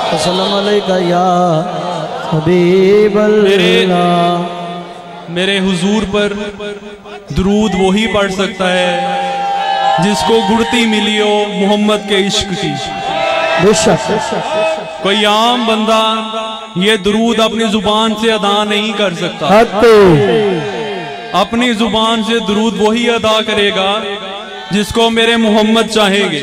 अस्सलाम अलैका या हबीब अल्लाह। मेरे हुजूर पर दुरूद वही पढ़ सकता है जिसको गुड़ती मिली हो मोहम्मद के इश्क की। कोई आम बंदा ये दुरूद अपनी जुबान से अदा नहीं कर सकता। अपनी जुबान से दुरूद वही अदा करेगा जिसको मेरे मोहम्मद चाहेंगे।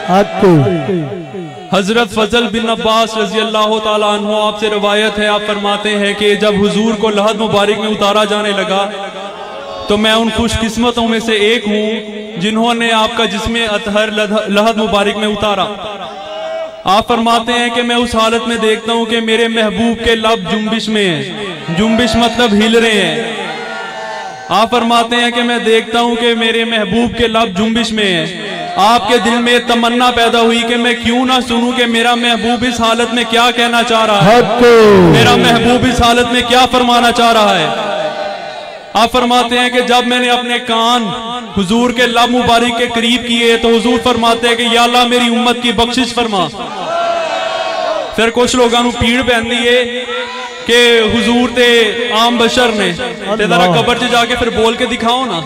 हजरत फजल बिन अब्बास रजी अल्लाह ताला अन्हु आपसे रवायत है, आप फरमाते हैं कि जब हुजूर को लहद मुबारक में उतारा जाने लगा तो मैं उन खुशकिस्मतों में से एक हूँ जिन्होंने आपका जिस्म अतहर लहद मुबारक में उतारा। आप फरमाते हैं कि मैं उस हालत में देखता हूँ कि मेरे महबूब के लब जुम्बिश में हैं। जुम्बिश मतलब हिल रहे हैं। आप फरमाते हैं कि मैं देखता हूँ कि मेरे महबूब के लब जुम्बिश में हैं। आपके दिल में तमन्ना पैदा हुई कि मैं क्यों ना सुनूं कि मेरा महबूब इस हालत में क्या कहना चाह रहा है, मेरा महबूब इस हालत में क्या फरमाना चाह रहा है। आप फरमाते हैं कि जब मैंने अपने कान हुजूर के लब मुबारक के करीब किए तो हुजूर फरमाते हैं कि या अल्लाह मेरी उम्मत की बख्शिश फरमा। फिर कुछ लोगों को पीड़ पहन दी है कि हुजूर ते आम बशर ने ते जरा कब्र च जाके फिर बोल के दिखाओ ना।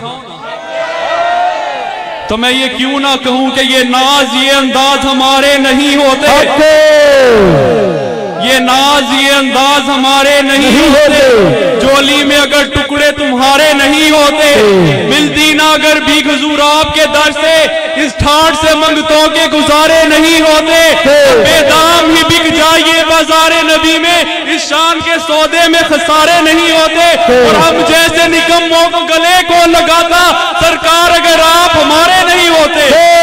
तो मैं ये क्यों ना कहूं कि ये नाज ये अंदाज हमारे नहीं होते, ये नाज ये अंदाज हमारे नहीं होते। जोली में अगर टुकड़े तुम्हारे नहीं होते, मिलती ना अगर भी हुजूर आपके दर से, इस ठाठ से मंगतों के गुजारे नहीं होते। बेदाम ही बिक जाइए बाजारे नबी में, इस शान के सौदे में खसारे नहीं होते। और हम जैसे निकम्मों को गले को लगाता सरकार अगर आप हमारे नहीं होते।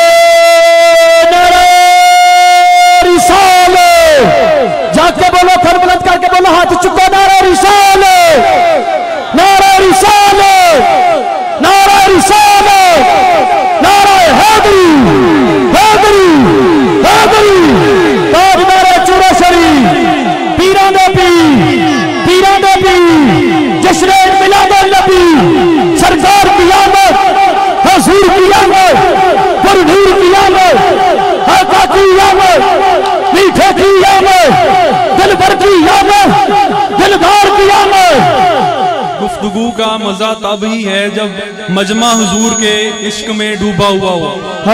जाके बोलो, खर बुलंद करके बोलो, हाथ चुको, नारा रिसाले, नारा रिसाले, नारा रिसाले, नारा हैदरी, हैदरी, हैदरी, ताज नारा चूरा शरीफ, पीरा नबी, पीरा नबी, जश्न मिलाद नबी, सरकार की आमद, हुजूर की आमद, पुरनूर की आमद, आका की आमद, मीठे की आमद, दिलबर की आमद, दिलदार की आमद। गुफ्तगू का मजा तब ही है जब मजमा हुजूर के इश्क में डूबा हुआ हो।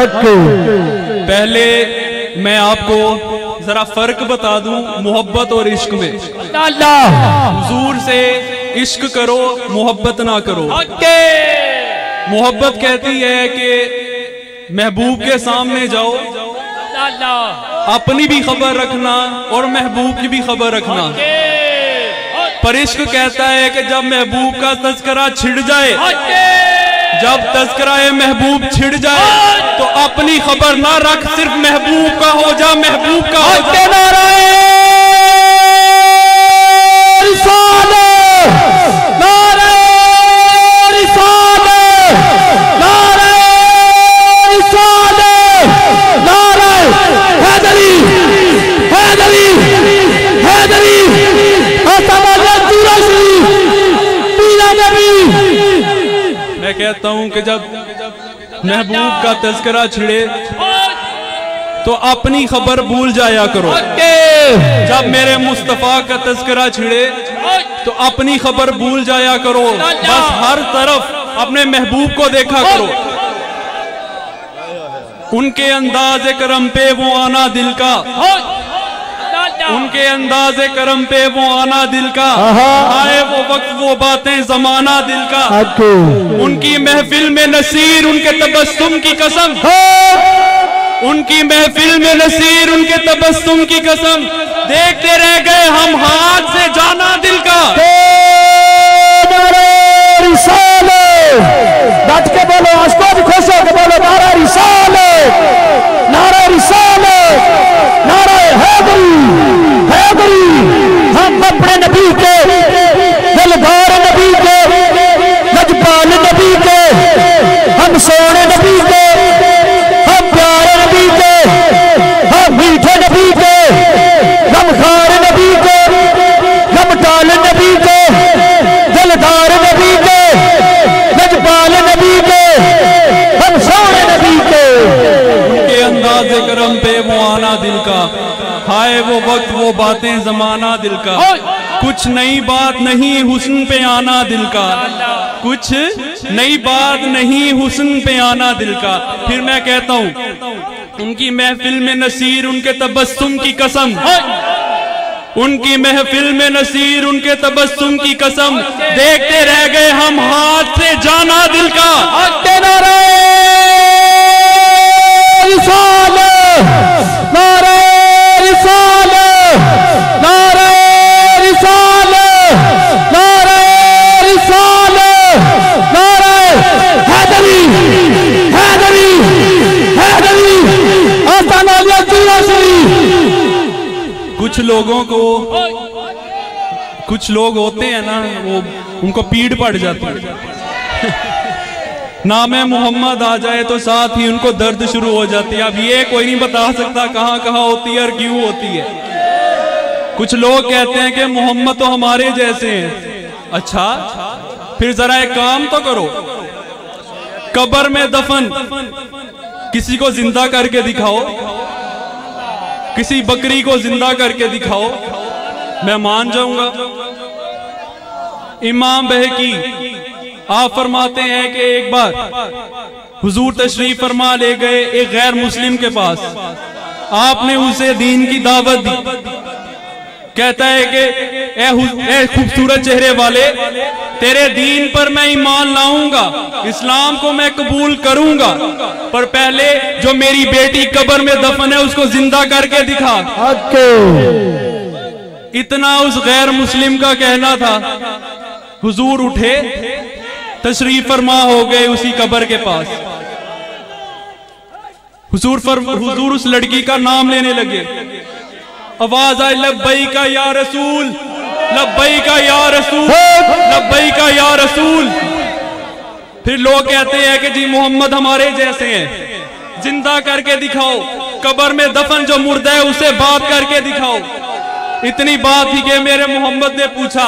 पहले मैं आपको जरा फर्क बता दूं मोहब्बत और इश्क में। हुजूर से इश्क करो, मोहब्बत ना करो। मोहब्बत कहती है कि महबूब के सामने जाओ, अपनी भी खबर रखना और महबूब की भी खबर रखना। पर इश्क कहता है कि जब महबूब का तस्करा छिड़ जाए, जब तस्करा महबूब छिड़ जाए तो अपनी खबर ना रख, सिर्फ महबूब का हो जा, महबूब का हो जा। मैं कहता हूं कि जब महबूब का तस्करा छिड़े तो अपनी खबर भूल जाया करो। जब मेरे मुस्तफा का तस्करा छिड़े तो अपनी खबर भूल जाया करो। बस हर तरफ अपने महबूब को देखा करो। उनके अंदाज़े करम पे वो आना दिल का, उनके अंदाज़े करम पे वो आना दिल का, आए वो वक्त वो बातें जमाना दिल का। उनकी महफिल में नसीर उनके तबस्सुम की कसम, उनकी महफिल में नसीर उनके तबस्सुम की कसम, देखते रह गए हम हाथ से जाना दिल का। डट के बोलो, आशकों खुश होकर बोलो, नारा रिसाले, नारा रिसाले, नारा हैदरी, हैदरी। हम अपने नबी के, दिलदार नबी के, लजपाल नबी के, हम सोने नबी के, हम प्यारे नबी के, हम मीठे नबी के, गमखार नबी के, गम पे वो आना दिल का, हाय वो वक्त वो बातें जमाना दिल का, कुछ नई बात नहीं हुस्न पे आना दिल का, कुछ नई बात नहीं हुस्न पे आना दिल का। फिर मैं कहता हूँ उनकी महफिल में नसीर उनके तबस्सुम की कसम, उनकी महफिल में नसीर उनके तबस्सुम की कसम, देखते रह गए हम हाथ से जाना दिल का। नारे रिसालत, नारे रिसालत, नारे रिसालत, नारे रिसालत, नारे हैदरी, हैदरी, हैदरी, आस्ताना जिला शरीफ। कुछ लोग होते हैं ना, वो उनको पीड़ पड़ जाती है नाम मोहम्मद आ जाए तो साथ ही उनको दर्द शुरू हो जाती है। अब ये कोई नहीं बता सकता कहाँ कहाँ होती है और क्यों होती है। कुछ लोग कहते हैं कि मोहम्मद तो हमारे जैसे हैं। अच्छा, फिर जरा एक काम तो करो, कब्र में दफन किसी को जिंदा करके दिखाओ, किसी बकरी को जिंदा करके दिखाओ, मैं मान जाऊंगा। इमाम बहकी आप फरमाते हैं कि एक बार हुजूर तशरीफ फरमा ले गए एक गैर मुस्लिम के पास, आपने उसे दीन की दावत दी। कहता है कि ए खूबसूरत चेहरे वाले, तेरे दीन पर मैं ईमान लाऊंगा, इस्लाम को मैं कबूल करूंगा, पर पहले जो मेरी बेटी कब्र में दफन है उसको जिंदा करके दिखा। इतना उस गैर मुस्लिम का कहना था। हुजूर उठे, तशरीफ फरमा हो गए उसी कब्र के पास। हुजूर उस लड़की का नाम लेने लगे। आवाज आई, लब्बई का या रसूल, लब्बई का या रसूल, लब्बई का या रसूल। फिर लोग कहते हैं कि जी मोहम्मद हमारे जैसे हैं, जिंदा करके दिखाओ, कब्र में दफन जो मुर्दा है उसे बात करके दिखाओ। इतनी बात थी कि मेरे मोहम्मद ने पूछा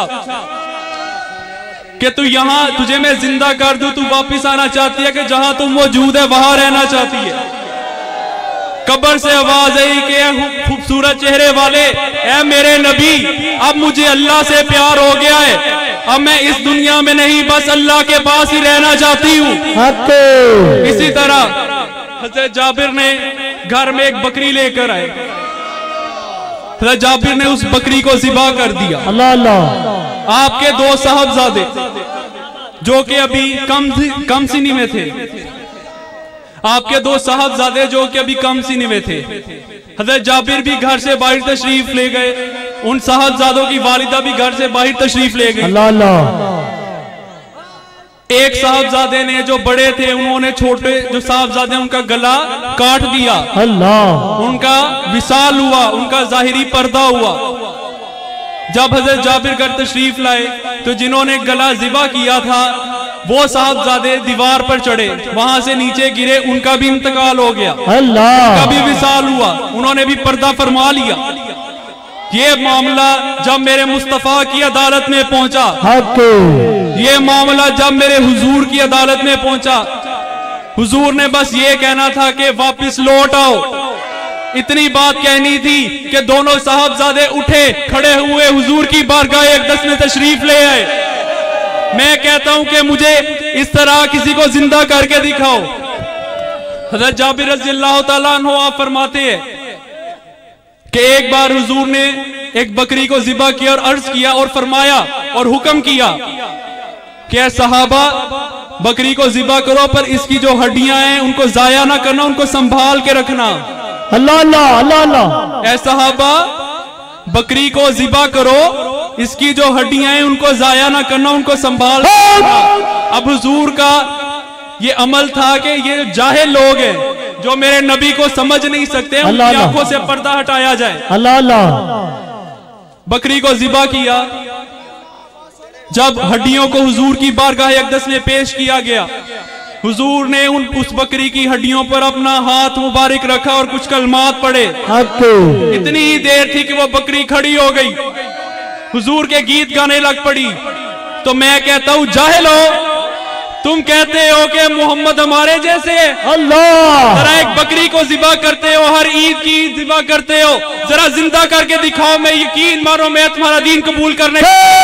कि तू यहाँ, तुझे मैं जिंदा कर दूं, तू वापिस आना चाहती है कि जहां तुम मौजूद है वहां रहना चाहती है? कब्र से आवाज आई कि खूबसूरत चेहरे वाले, ऐ मेरे नबी, अब मुझे अल्लाह से प्यार हो गया है, अब मैं इस दुनिया में नहीं बस अल्लाह के पास ही रहना चाहती हूँ। इसी तरह हज़रत जाबिर ने घर में एक बकरी लेकर आए। हज़रत जाबिर ने उस बकरी को ज़िबा कर दिया। अल्लाह अल्लाह। आपके दो साहबजादे जो कि अभी कम सिनी में थे, आपके दो साहबजादे जो कि अभी कम सिनी में थे, हज़रत जाबिर भी घर से बाहर तशरीफ ले गए, उन साहबजादों की वालिदा भी घर से बाहर तशरीफ ले गए। अल्लाह अल्लाह। एक साहबजादे ने जो बड़े थे उन्होंने छोटे जो साहबजादे उनका गला काट दिया। अल्लाह। उनका विसाल हुआ, उनका जाहिरी पर्दा हुआ। जब हज़रत जाबिर घर तशरीफ लाए तो जिन्होंने गला ज़िबा किया था वो साहबजादे दीवार पर चढ़े, वहां से नीचे गिरे, उनका भी इंतकाल हो गया। अल्लाह। उनका भी विसाल हुआ, उन्होंने भी पर्दा फरमा लिया। ये मामला जब मेरे मुस्तफा की अदालत में पहुंचा, ये मामला जब मेरे हुजूर की अदालत में पहुंचा, हुजूर ने बस ये कहना था कि वापिस लौट आओ। इतनी बात कहनी थी कि दोनों साहबजादे उठे, खड़े हुए, हुजूर की बारगाह अक़दस में तशरीफ ले आए। मैं कहता हूं कि मुझे इस तरह किसी को जिंदा करके दिखाओ। हज़रत जाबिर रज़ियल्लाहु ताला अन्हु आप फरमाते हैं कि एक बार हुजूर ने एक बकरी को ज़िबा किया और अर्ज किया और फरमाया और हुक्म किया कि ऐ सहाबा, बकरी को ज़िबा करो, पर इसकी जो हड्डियां हैं उनको जाया ना करना, उनको संभाल के रखना। अल्लाह अल्लाह अल्लाह अल्लाह। ऐ सहाबा, बकरी को ज़िबा करो, इसकी जो हड्डियां हैं उनको जाया ना करना, उनको संभाल करना। अब हुजूर का ये अमल था कि ये जाहिल लोग हैं जो मेरे नबी को समझ नहीं सकते, उनकी आंखों से पर्दा हटाया जाए। अल्लाह अल्लाह। बकरी को ज़िबा किया। जब हड्डियों को हुजूर की बारगाह अक़दस में पेश किया गया, हुजूर ने उस बकरी की हड्डियों पर अपना हाथ मुबारक रखा और कुछ कलमात पढ़े। इतनी ही देर थी कि वो बकरी खड़ी हो गई, हुजूर के गीत गाने लग पड़ी। तो मैं कहता हूं, जाहिलो, तुम कहते हो कि मोहम्मद हमारे जैसे है। अल्लाह जरा एक बकरी को ज़िबा करते हो, हर ईद की ईद ज़िबा करते हो, जरा जिंदा करके दिखाओ, मैं यकीन मानो मैं तुम्हारा दीन कबूल करने।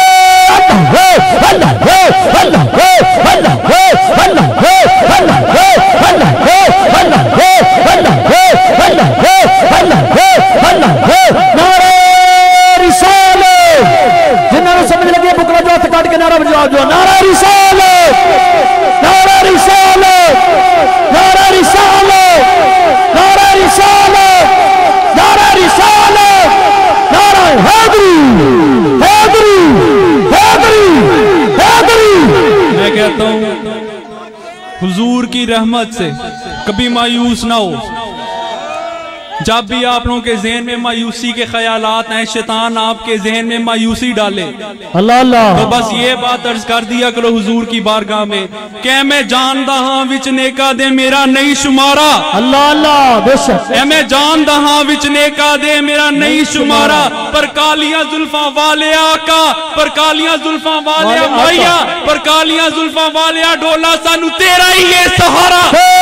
जिन्होंने समझ लगी बुकरा जो हाथ काट के नारा बजाओ, जो नारा रिसालत, नारा रिसालत, नारा रिसालत, नारा रिसालत, नारा रिसालत, नारा हैदरी, हैदरी, हैदरी, हैदरी। मैं कहता हूँ हुजूर की रहमत से कभी मायूस ना हो। जब भी आप लोगों के जहन में मायूसी के ख्यालात आए, शैतान आपके जहन में मायूसी डाले, अल्लाह अल्लाह, तो बस ये बात अर्ज कर दिया करो हुजूर की बारगाह में कि मैं जानदा हाँ विच नेका दे मेरा नहीं शुमारा। अल्लाह अल्लाह, बेशक मैं जानदा हाँ विच नेका दे मेरा नहीं शुमारा। पर कालियां जुल्फा वाले आका, पर कालियां जुल्फा वाले माइया, पर कालियां जुल्फा वाले डोला सानू तेरा ही ये सहारा।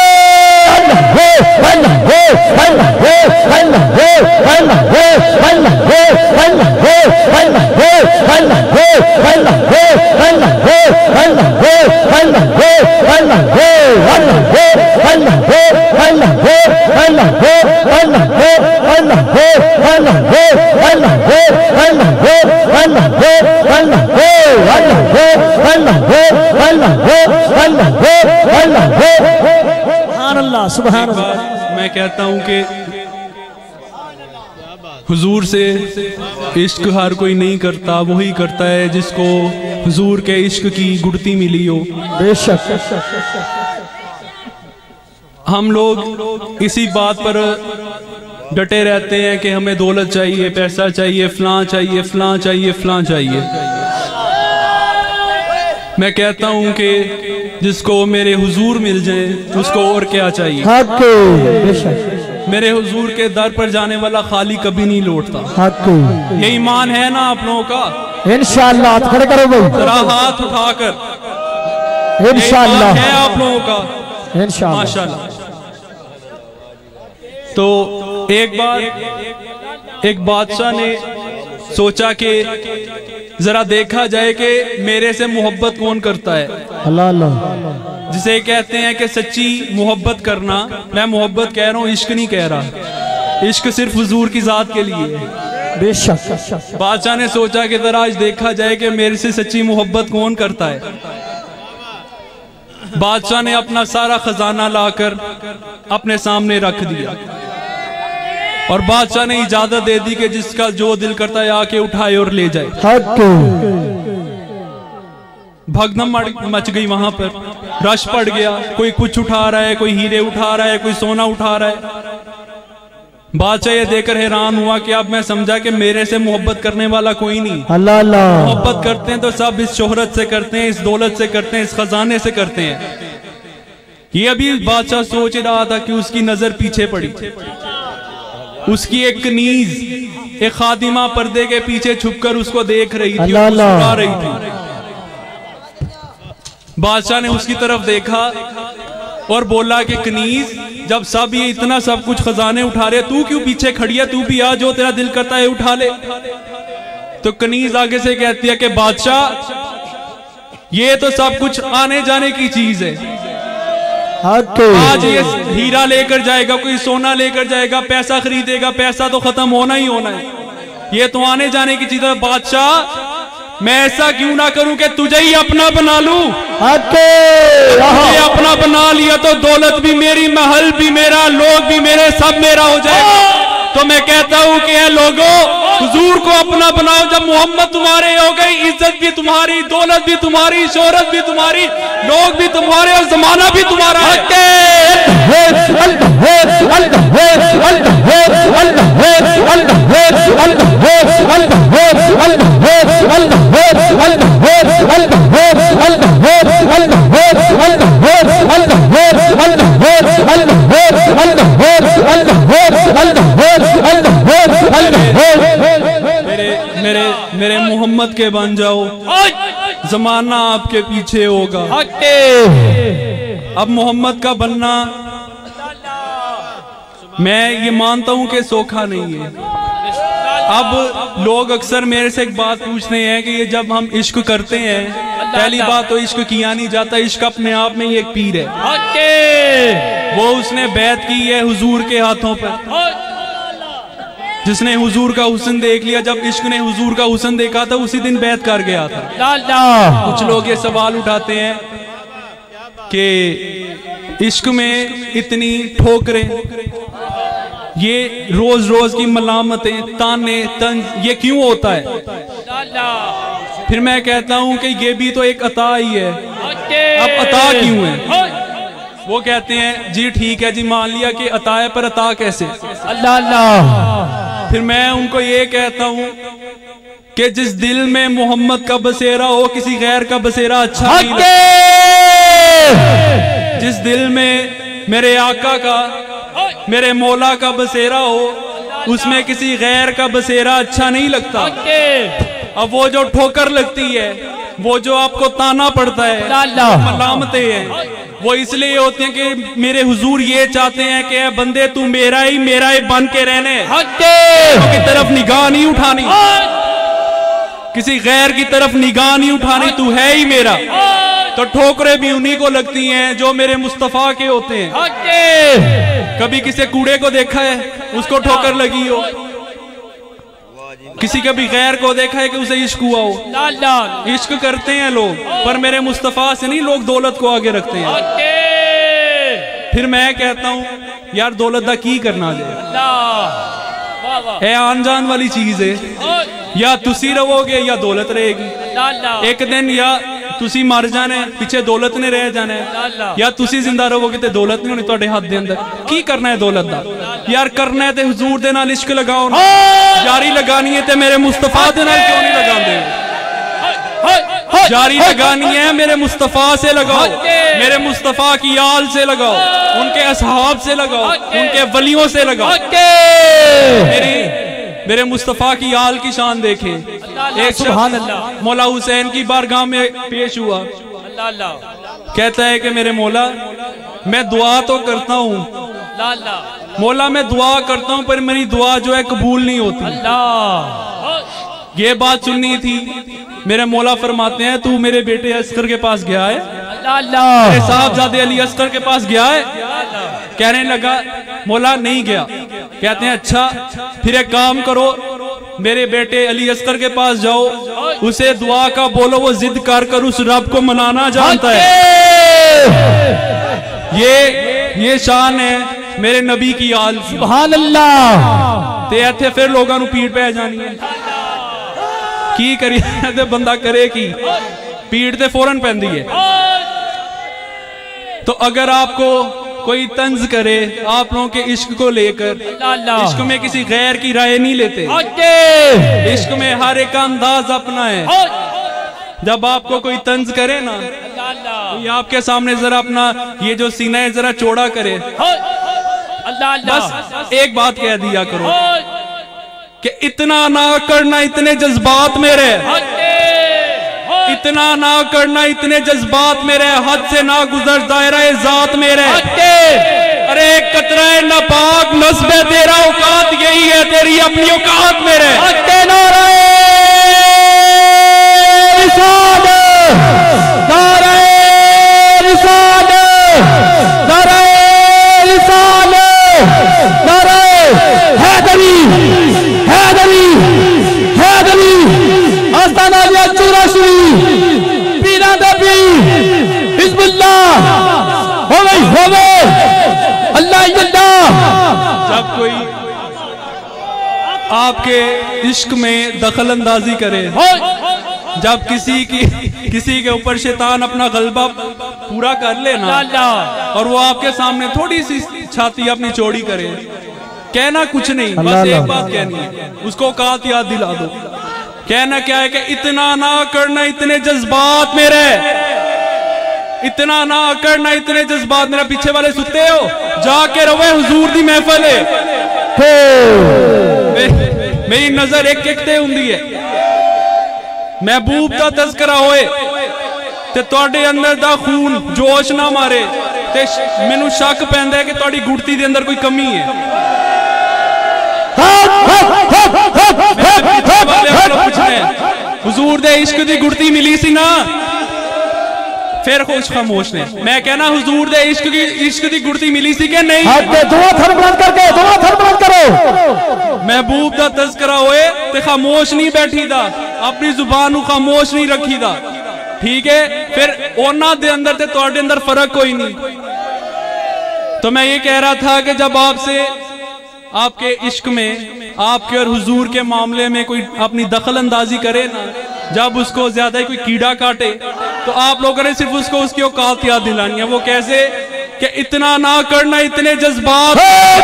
सुभान अल्लाह। मैं कहता हूं कि हुजूर से इश्क हर कोई नहीं करता, वही करता है जिसको हुजूर के इश्क की गुड़ती मिली हो। बेशक हम लोग इसी बात पर डटे रहते हैं कि हमें दौलत चाहिए, पैसा चाहिए, फलां चाहिए, फलां चाहिए, फलां चाहिए। मैं कहता हूं कि जिसको मेरे हुजूर मिल जाए उसको और क्या चाहिए। मेरे हुजूर के दर पर जाने वाला खाली कभी नहीं लौटता। ये ईमान है ना आप लोगों का? इंशाअल्लाह हाथ खड़े करो भाई, जरा हाथ उठाकर। इंशाअल्लाह है आप लोगों का? इंशाअल्लाह माशाअल्लाह। तो एक बार एक बादशाह ने सोचा कि जरा देखा जाए कि मेरे से मोहब्बत कौन करता है। अल्लाह अल्लाह, जिसे कहते हैं कि सच्ची मोहब्बत करना। मैं मोहब्बत कह रहा हूँ, इश्क नहीं कह रहा। इश्क सिर्फ हुजूर की जात के लिए है। बेशक बादशाह ने सोचा कि जरा आज देखा जाए कि मेरे से सच्ची मोहब्बत कौन करता है। बादशाह ने अपना सारा खजाना लाकर अपने सामने रख दिया और बादशाह ने इजाजत दे दी कि जिसका जो दिल करता है आके उठाए और ले जाए। भगदम मच गई, वहां पर रश पड़ गया। कोई कुछ उठा रहा है, कोई हीरे उठा रहा है, कोई सोना उठा रहा है। बादशाह ये देखकर हैरान हुआ कि अब मैं समझा कि मेरे से मोहब्बत करने वाला कोई नहीं। अल्लाह अल्लाह, मोहब्बत करते हैं तो सब इस शोहरत से करते हैं, इस दौलत से करते हैं, इस खजाने से करते हैं। ये अभी बादशाह सोच रहा था कि उसकी नजर पीछे पड़ी। उसकी एक कनीज, एक खादिमा पर्दे के पीछे छुपकर उसको देख रही थी, मुस्कुरा रही थी। बादशाह ने उसकी तरफ देखा और बोला कि कनीज, जब सब ये इतना सब कुछ खजाने उठा रहे, तू क्यों पीछे खड़ी है? तू भी आ, जो तेरा दिल करता है उठा ले। तो कनीज आगे से कहती है कि बादशाह, ये तो सब कुछ आने जाने की चीज है। आज ये हीरा लेकर जाएगा, कोई सोना लेकर जाएगा, पैसा खरीदेगा, पैसा तो खत्म होना ही होना है। ये तो आने जाने की चीज है। बादशाह, मैं ऐसा क्यों ना करूं कि तुझे ही अपना बना लूं। अपना बना लिया तो दौलत भी मेरी, महल भी मेरा, लोग भी मेरे, सब मेरा हो जाएगा। तो मैं कहता हूं कि लोगों, हुजूर को अपना बनाओ। जब मोहम्मद तुम्हारे हो गए, इज्जत भी तुम्हारी, दौलत भी तुम्हारी, शोहरत भी तुम्हारी, लोग भी तुम्हारे और जमाना भी तुम्हारा है। मेरे मोहम्मद के बन जाओ, जमाना आपके पीछे होगा। अब मोहम्मद का बनना मैं ये मानता हूं कि सोखा नहीं है। अब लोग अक्सर मेरे से एक बात पूछते हैं कि ये जब हम इश्क करते हैं, पहली बात तो इश्क किया नहीं जाता, इश्क अपने आप में ही एक पीर है। वो उसने बैत की है हुजूर के हाथों पर, जिसने हुजूर का हुस्न देख लिया। जब इश्क ने हुजूर का हुस्न देखा था उसी दिन बैत कर गया था। कुछ लोग ये सवाल उठाते हैं कि इश्क में इतनी ठोकरें, ये रोज रोज की मलामतें, ताने तंज, ये क्यों होता है? फिर मैं कहता हूं कि ये भी तो एक अता ही है। अब अता क्यों है? वो कहते हैं जी ठीक है जी, मान लिया कि अता है, पर अता कैसे? अल्लाह अल्लाह। फिर मैं उनको ये कहता हूं कि जिस दिल में मोहम्मद का बसेरा हो, किसी गैर का बसेरा अच्छा नहीं लगता। जिस दिल में मेरे आका का, मेरे मौला का बसेरा हो, उसमें किसी गैर का बसेरा अच्छा नहीं लगता। अब वो जो ठोकर लगती है, वो जो आपको ताना पड़ता है, मलामतें हैं, वो इसलिए होती हैं कि मेरे हुजूर ये चाहते हैं कि बंदे तू मेरा ही बन के रहने की तरफ निगाह नहीं उठानी, किसी गैर की तरफ निगाह नहीं उठानी, तू है ही मेरा। तो ठोकरें भी उन्हीं को लगती हैं जो मेरे मुस्तफा के होते हैं। कभी किसी कूड़े को देखा है उसको ठोकर लगी हो? किसी कभी गैर को देखा है कि उसे इश्क हुआ हो? इश्क करते हैं लोग, पर मेरे मुस्तफा से नहीं। लोग दौलत को आगे रखते हैं। फिर मैं कहता हूं यार दौलत दा की करना है, आन जान वाली चीज है। या तुसी रहोगे या दौलत रहेगी। एक दिन या तुसी मर जाने, पीछे दौलत ने रह जाना है, या तुसी जिंदा रहोगे तो दौलत नहीं होनी तुहाडे हाथ दे अंदर। की करना है दौलत दा? यार करना है तो हुजूर दे नाल इश्क लगाओ ना। जारी लगानी है तो मेरे मुस्तफा दे नाल क्यों नहीं लगांदे? जारी लगानी है मेरे मुस्तफा से लगाओ, मेरे मुस्तफा की आल से लगाओ, उनके असहाब से लगाओ, उनके वलियों से लगाओ। मेरे मुस्तफा की आल की शान देखे। एक सुभान अल्लाह मौला हुसैन की बारगाह में पेश हुआ, कहता है कि मेरे मौला मैं दुआ तो करता हूँ, मौला मैं दुआ करता हूँ, पर मेरी दुआ जो है कबूल नहीं होती। ये बात सुननी थी। मेरे मौला फरमाते हैं तू मेरे बेटे अस्कर के पास गया है? मेरे साहबजादे अली अस्कर के पास गया है? कहने लगा मौला नहीं गया। कहते हैं अच्छा फिर एक काम करो, मेरे बेटे अली अस्कर के पास जाओ, उसे दुआ का बोलो, वो जिद कर उस रब को मनाना जानता है। ये शान है मेरे नबी की आल। सुभान अल्लाह। ते इत्थे फिर लोगों को पीड़ पै जानी है। की करिए ते बंदा करे की, पीड़ ते फौरन पैंदी है। तो अगर आपको कोई तंज करे आप लोगों के इश्क को लेकर, इश्क में किसी गैर की राय नहीं लेते। इश्क में हर एक अंदाज अपना है। जब आपको कोई तंज करे ना, तो ये आपके सामने जरा अपना ये जो सीना है जरा चौड़ा करे, बस एक बात कह दिया करो कि इतना ना करना इतने जज्बात मेरे, इतना ना करना इतने जज्बात मेरे, हद से ना गुजर दायरा ज़ात मेरे। अरे कतरा नापाक नस्बे तेरा औकात यही है, तेरी अपनी औकात मेरे। जब कोई आपके इश्क में दखल अंदाजी करे, जब किसी के ऊपर शैतान अपना गलबा पूरा कर लेना और वो आपके सामने थोड़ी सी छाती अपनी चौड़ी करे, कहना कुछ नहीं, बस एक बात कहनी है, उसको औकात याद दिला दो। कहना क्या है कि इतना ना करना इतने जज्बात मेरे, इतना ना करना इतने जज्बात मेरे। पीछे वाले सुते हो, जाके रवे हुजूर दी महफिल है। मेरी नजर एक ते हुंदी है। महबूब का तज़किरा होए ते तुहाडे अंदर दा खून जोश ना मारे ते मैनू शक पैंदा है कि तुहाडी गुड़ती दे अंदर कोई कमी है। हुजूर दे इश्क दी गुड़ती मिली सी ना, फिर खुश खामोश ने। मैं कहना हुजूर दे इश्क दी गुड़ती मिली सी कि नहीं? महबूब दा तज़किरा होए ते खामोश नहीं बैठी दा, अपनी जुबान को खामोश नहीं रखी दा, ठीक है? फिर ओना दे अंदर ते तुहाडे अंदर फर्क कोई नहीं। तो मैं ये कह रहा था कि जब आपसे आपके इश्क में, आपके और हुजूर के मामले में कोई अपनी दखल अंदाजी करे ना, जब उसको ज्यादा ही कोई कीड़ा काटे, तो आप लोगों ने सिर्फ उसको उसकी औकात याद दिलानी है। वो कैसे कि इतना ना करना, इतने जज्बात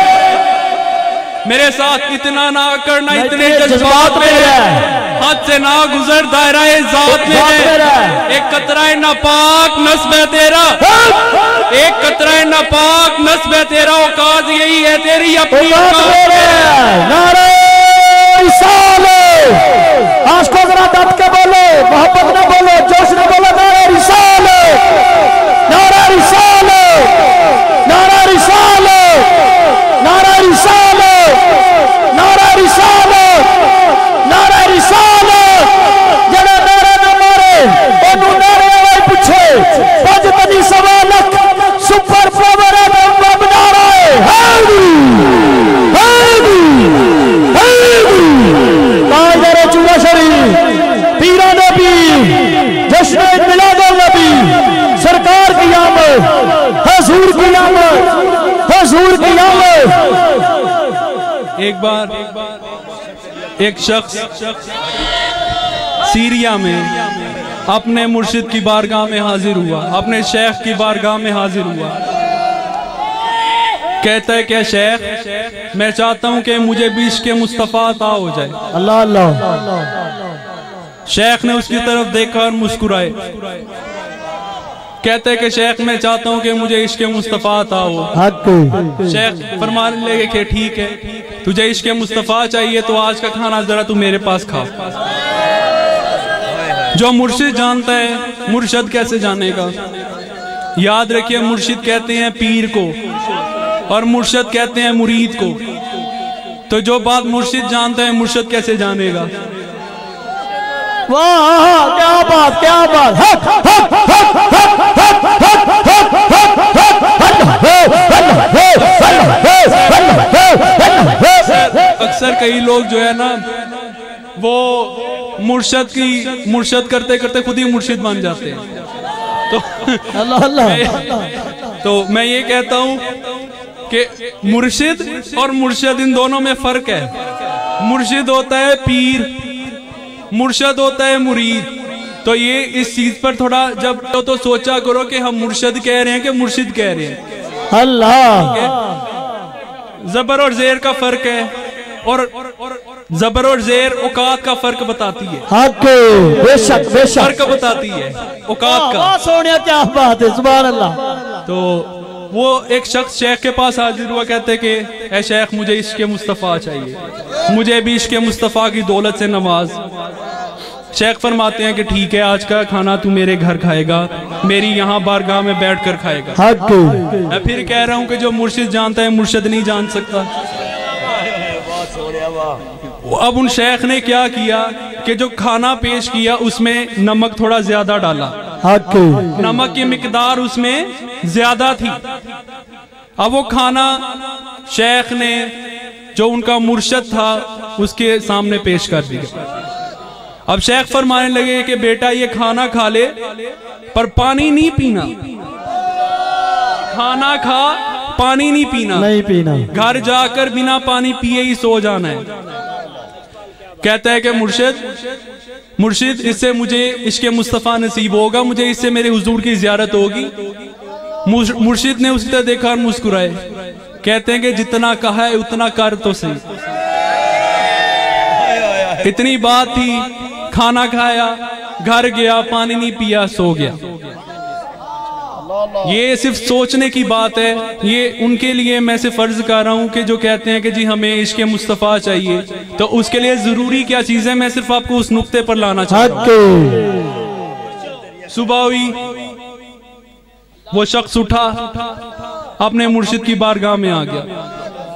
मेरे साथ, इतना ना करना, इतने जज्बात में हद से ना गुजर, दायरा ज़ात में है। एक कतरा नापाक नस्ब है तेरा, एक कतरा नापाक नस्ब है तेरा, औकात यही है तेरी अपनी औकात। आशको जरा डट के बोलो, मोहब्बत न बोलो, जोश न बोलो, नारे रिसाले, नारे रिसाले, नारे रिसाले, नारे रिसाले, नारे रिसाले, नारे रिसाले। जड़ा नारे न मारे ओनू नारे वाई पूछे, पंज तनी सवा लख सुपर पावर है बम नारे हैदी हैदी हैदी। ताजरे चूड़ा शरीफ पीरा नबी जश्न मिलादुन नबी सरकार की आमद, हुजूर की आमद, हुजूर की आमद। एक बार एक शख्स सीरिया में अपने मुर्शिद की बारगाह में हाजिर हुआ, अपने शेख की बारगाह में हाजिर हुआ। कहता है कि शेख, मैं चाहता हूं कि मुझे भी इश्क़ मुस्तफ़ा अता हो जाए। अल्लाह अल्लाह। शेख ने उसकी तरफ देखा और मुस्कुराए। कहते हैं कि शेख, मैं चाहता हूं कि मुझे इश्क़ मुस्तफ़ा अता हो। शेख फरमाने लगे कि ठीक है, तुझे इश्क़ मुस्तफ़ा चाहिए तो आज का खाना जरा तू मेरे पास खा। जो मुर्शिद जानता है, मुर्शिद कैसे जानेगा? याद रखिए, मुर्शिद कहते हैं पीर को और मुर्शिद कहते हैं मुरीद को। तो जो बात मुर्शिद जानता है, मुर्शिद कैसे जानेगा? वाह, क्या बात, क्या बात। अक्सर कई लोग जो है ना, वो मुर्शिद करते करते खुद ही मुर्शिद बन जाते हैं। तो अल्लाह अल्लाह। तो मैं ये कहता हूं कि मुर्शिद और मुर्शिद इन दोनों में फर्क है। मुर्शिद होता है पीर, मुर्शिद होता है मुरीद। तो ये इस चीज पर थोड़ा जब तो सोचा करो कि हम मुर्शिद कह रहे हैं कि मुर्शिद कह रहे हैं। अल्लाह। जबर और जेर का फर्क है, और जबर और जेर औकात का फर्क बताती है। बेशक बेशक फर्क बताती है औकात का। सोनिया क्या बात है, सुभान अल्लाह। तो वो एक शख्स शेख के पास हाजिर हुआ, कहते कि ऐ शेख, मुझे इश्क़ मुस्तफ़ा चाहिए, मुझे भी इश्क़ मुस्तफ़ा की दौलत से नवाज। शेख फरमाते हैं कि ठीक है, आज का खाना तू मेरे घर खाएगा, मेरी यहाँ बारगाह में बैठ कर खाएगा। मैं फिर कह रहा हूँ कि जो मुर्शिद जानता है, मुर्शिद नहीं जान सकता। अब उन शेख ने क्या किया कि जो खाना पेश किया उसमें नमक थोड़ा ज्यादा डाला, नमक की मिकदार उसमें ज्यादा थी। अब वो खाना शेख ने, जो उनका मुर्शिद था, उसके सामने पेश कर दिया। अब शेख फरमाने लगे कि बेटा, ये खाना खा ले पर पानी नहीं पीना, खाना खा, पानी नहीं पीना, नहीं पीना, घर जाकर बिना पानी पिए ही सो जाना है। कहता है कि मुर्शिद, इससे मुझे इश्क़ मुस्तफ़ा नसीब होगा, मुझे इससे मेरे हुजूर की ज़ियारत होगी। मुर्शिद ने उसी तरह देखा और मुस्कुराए। कहते हैं कि जितना कहा है उतना कर तो सही। इतनी बात थी, खाना खाया, घर गया, पानी नहीं पिया, सो गया। ये सिर्फ सोचने की बात है। ये उनके लिए मैं सिर्फ फर्ज कर रहा हूँ कि जो कहते हैं कि जी हमें इश्क मुस्तफ़ा चाहिए, तो उसके लिए जरूरी क्या चीज़ है, मैं सिर्फ आपको उस नुक्ते पर लाना चाहता हूँ। सुबह हुई, वो शख्स उठा, अपने मुर्शिद की बारगाह में आ गया।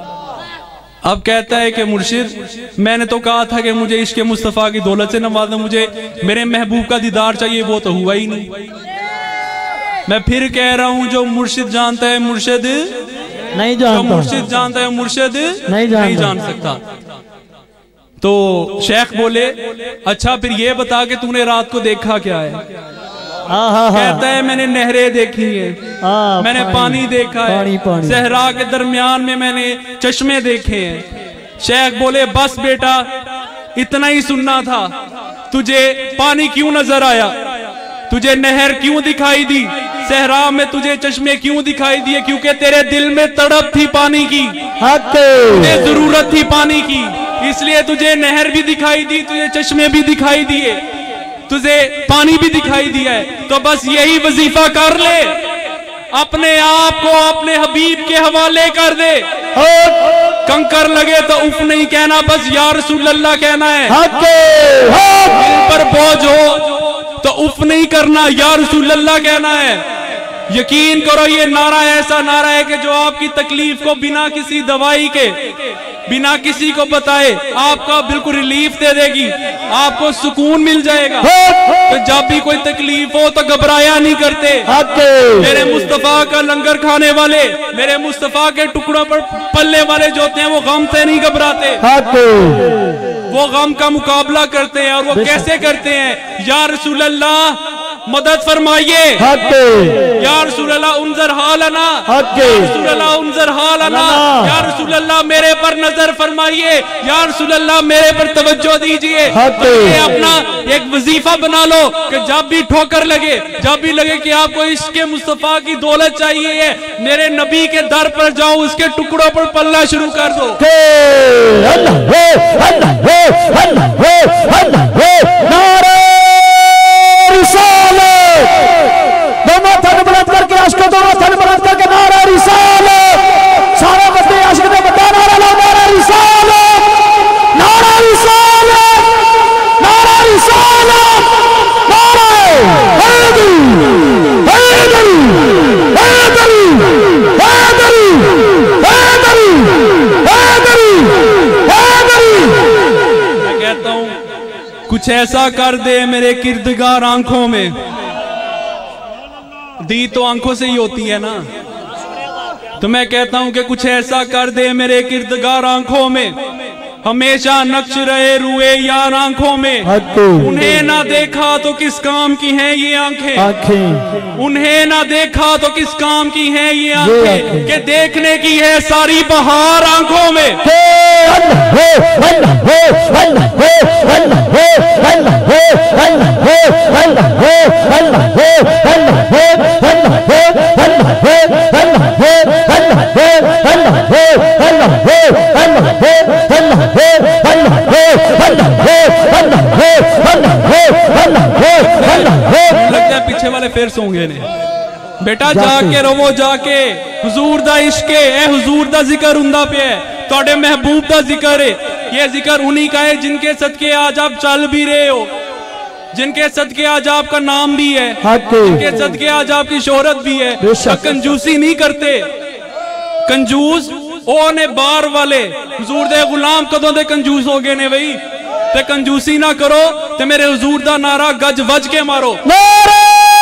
अब कहता है कि मुर्शिद, मैंने तो कहा था कि मुझे इश्क मुस्तफ़ा की दौलत से नवाज़ना, मुझे मेरे महबूब का दीदार चाहिए, वो तो हुआ ही नहीं। मैं फिर कह रहा हूं, जो मुर्शिद जानता है मुर्शिद नहीं जानता, जो मुर्शिद जानता है मुर्शिद नहीं जान सकता। तो शेख बोले, अच्छा फिर ये बता कि तूने रात को देखा क्या है? कहता है मैंने नहरें देखी है, मैंने पानी देखा है, सहरा के दरमियान में मैंने चश्मे देखे हैं। शेख बोले, बस बेटा इतना ही सुनना था। तुझे पानी क्यों नजर आया? तुझे नहर क्यों दिखाई दी? सहरा में तुझे चश्मे क्यों दिखाई दिए? क्योंकि तेरे दिल में तड़प थी पानी की, तुझे जरूरत थी पानी की, इसलिए तुझे नहर भी दिखाई दी, तुझे चश्मे भी दिखाई दिए, तुझे पानी भी दिखाई दिया है। तो बस यही वजीफा कर ले, अपने आप को अपने हबीब के हवाले कर दे। कंकर लगे तो उफ नहीं कहना, बस या रसूल अल्लाह कहना है। दिल पर बोझ हो तो उफ नहीं करना, या रसूल अल्लाह कहना है। यकीन करो, ये नारा ऐसा नारा है कि जो आपकी तकलीफ को बिना किसी दवाई के, बिना किसी को बताए आपका बिल्कुल रिलीफ दे देगी, आपको सुकून मिल जाएगा। तो जब भी कोई तकलीफ हो तो घबराया नहीं करते। मेरे मुस्तफा का लंगर खाने वाले, मेरे मुस्तफा के टुकड़ों पर पलने वाले जो होते हैं, वो गम से नहीं घबराते, वो गम का मुकाबला करते हैं। और वो कैसे करते हैं? या रसूल अल्लाह मदद फरमाइए, या रसूल अल्लाह उनजर हालना, या रसूल अल्लाह उनजर हालना, या रसूल अल्लाह मेरे पर नजर फरमाइए, या रसूल अल्लाह मेरे पर तवज्जो दीजिए। ये अपना एक वजीफा बना लो कि जब भी ठोकर लगे, जब भी लगे कि आपको इश्क मुस्तफा की दौलत चाहिए, मेरे नबी के दर पर जाओ, उसके टुकड़ों पर पलना शुरू कर दो। दोनों थन बुलंद करके आशिक, दोनों थन बुलंद करके नारा रिसालत, सारे बंदे आशिक ने बता नारा लो, नारा रिसालत, नारा रिसालत, नारा रिसालत, नारा हैदरी, हैदरी, हैदरी, हैदरी, हैदरी, हैदरी, हैदरी। मैं कहता हूं, कुछ ऐसा कर दे मेरे किरदगार आंखों में। दी तो आंखों से ही होती है ना, तो मैं कहता हूं कि कुछ ऐसा कर दे मेरे किरदगार आंखों में, हमेशा नक्श रहे रुए यार आंखों में। उन्हें ना देखा तो किस काम की हैं ये आंखें, उन्हें ना देखा तो किस काम की हैं ये आंखें, कि देखने की है सारी बहार आंखों में। लगता है पीछे वाले फिर सोंगे ने। बेटा जाके रवो, जाके हुजूर दा इश्क है, हुजूर दा जिक्र हुंदा पे है, तोड़े महबूब दा जिक्र है। ये जिक्र उन्हीं का है जिनके सदके आज आप चल भी रहे हो, जिनके सदके आज आपका नाम भी है, जिनके सदके आज आपकी शोहरत भी है। कंजूसी नहीं करते, कंजूस ओ ने बार वाले हुजूर दे गुलाम कदों दे कंजूस हो गए ने भाई। ते कंजूसी ना करो ते मेरे हुजूर दा नारा गज वज के मारो। नारा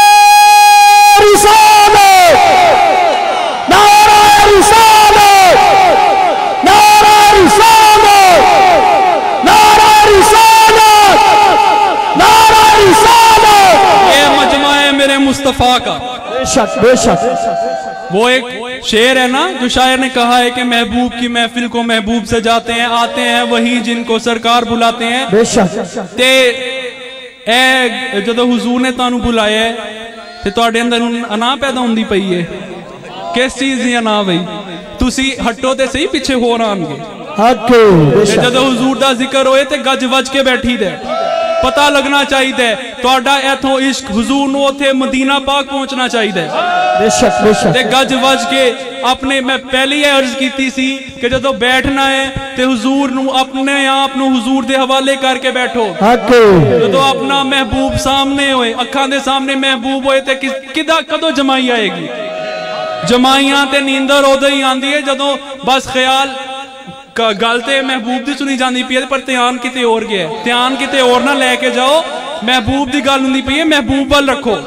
रिसालत, नारा रिसालत, नारा रिसालत, नारा रिसालत, नारा रिसालत। ये मजमा है मेरे मुस्तफा का। बेशक बेशक। वो एक शेर है ना, जो शायर ने कहा है कि महबूब की महफिल को महबूब सजाते हैं, आते हैं वही जिनको सरकार बुलाते हैं। बेशक। ते ए जदों हुजूर ने तानू बुलाया है ते तुहाडे अंदर अना पैदा होंदी पई है। किस चीज दी अना बई? तुसी हटो ते सही, पीछे होर आणगे। जदों हुजूर दा जिक्र होए ते गज वज के बैठी दे। पता लगना चाहिए तुहाडा इथों इश्क हुजूर नूं उत्थे मदीना पाक पहुंचना चाहिए। बेशक बेशक ते गज वज के अपने मैं पहले ही अर्ज की सी कि जो बैठना है ते हुजूर नूं अपने आप नूं हुजूर दे हवाले करके बैठो। जो अपना महबूब सामने होए, अखां दे सामने महबूब होए ते किदा कदों जमाई आएगी? जमाइयां ते नींदर उदों ही आंदी है जदों बस ख्याल गल ते महबूब दी सुनी जाती पई है पर ध्यान किते होर गया। ध्यान किते होर ना लेके जाओ, महबूब दी गल हुंदी पई है, महबूब वल रखो।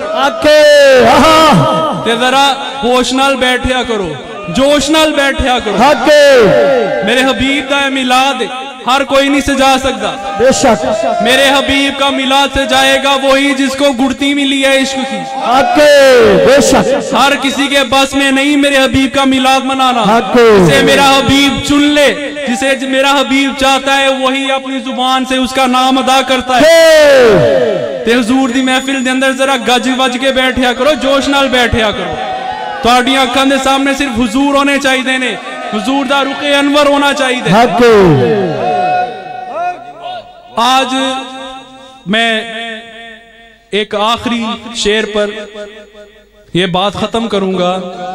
ते जरा होश नाल बैठया करो, जोश नाल बैठया करो। मेरे हबीब दा मिलाद हर कोई नहीं सजा सकता। बेशक मेरे हबीब का मिलाद सजाएगा वही जिसको गुड़ती मिली है इश्क की। बेशक हर किसी के बस में नहीं मेरे हबीब का मिलाद मनाना। जिसे मेरा हबीब चुन ले, जिसे मेरा हबीब चाहता है वही अपनी जुबान से उसका नाम अदा करता है। ते हुजूर दी महफिल दे अंदर जरा गज वज के बैठया करो, जोश नाल बैठया करो। तुहाडियां अखां दे सामने सिर्फ हुजूर होने चाहिए ने, हुजूर दा रुखे अनवर होना चाहिए। आज मैं एक आखिरी शेर पर यह बात खत्म करूंगा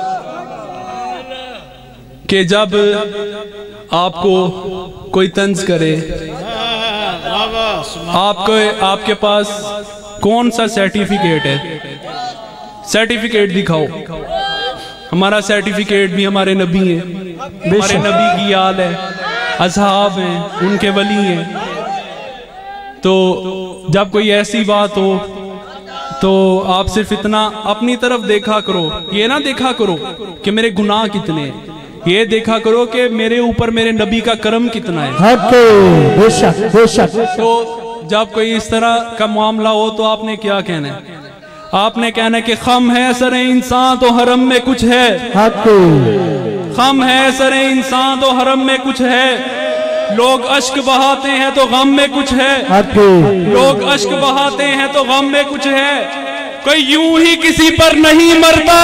कि जब आपको कोई तंज करे, आपके पास कौन सा सर्टिफिकेट है, सर्टिफिकेट दिखाओ। हमारा सर्टिफिकेट भी हमारे नबी है, हमारे नबी की आल है, असहाब हैं, उनके वली हैं। तो जब कोई ऐसी बात हो तो आप सिर्फ इतना अपनी तरफ देखा करो, ये ना देखा करो कि मेरे गुनाह कितने हैं, ये देखा करो कि मेरे ऊपर मेरे नबी का करम कितना है। बेशक बेशक। तो जब कोई इस तरह का मामला हो तो आपने क्या कहना है? आपने कहना है कि खम है सरे इंसान तो हरम में कुछ है, खम है सरे इंसान तो हरम में कुछ है। लोग अश्क बहाते हैं तो गम में कुछ है, लोग अश्क बहाते हैं तो गम में कुछ है। कोई यूं ही किसी पर नहीं मरता,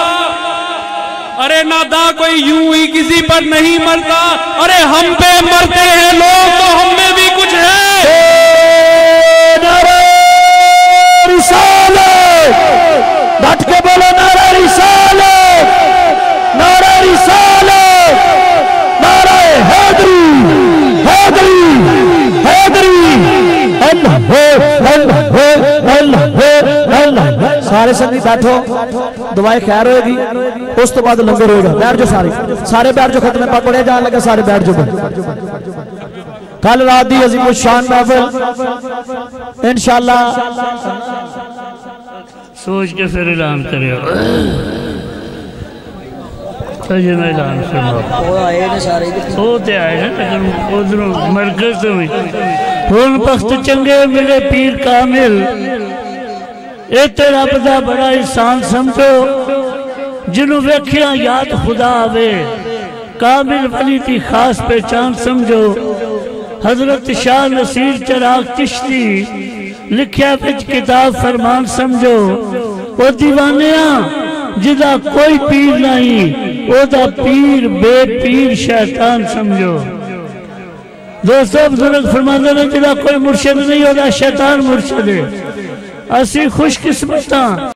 अरे नादा कोई यूं ही किसी पर नहीं मरता। अरे हम पे मरते हैं लोग तो हम में भी कुछ है। डट के बोलो नारा रिसालत, नारा रिसालत, नारा हैदरी, हैदरी, हैदरी। सारे संगी बैठो, दुआएं खैर होगी, उस तो बाद लंगर होगा। बैठ जाओ सारे, सारे बैठ जाओ। खत्म पाक पढ़िया जाने लगा, सारे बैठ जाओ। कल रात दी अजीम शान महफिल इंशाअल्लाह सोच के फिर ऐलान करियो। ऐलान होते आए लेकिन उधरों मरकज तो हुन वक्त चंगे मिले पीर कामिल, ये तेरा बदा बड़ा इंसान समझो, जिन्हों वेखिया याद खुदा आवे, कामिल वली की खास पहचान समझो। हजरत शाह नसीर चिराग चिश्ती लिखिया बिच किताब फरमान समझो। वो दीवानिया जिदा कोई पीर नहीं, ओदा पीर बेपीर शैतान समझो। दोस्तों बुजुर्ग फरमाते हैं जिदा कोई मुर्शिद नहीं, ओदा शैतान मुर्शिद है। असी खुशकिस्मत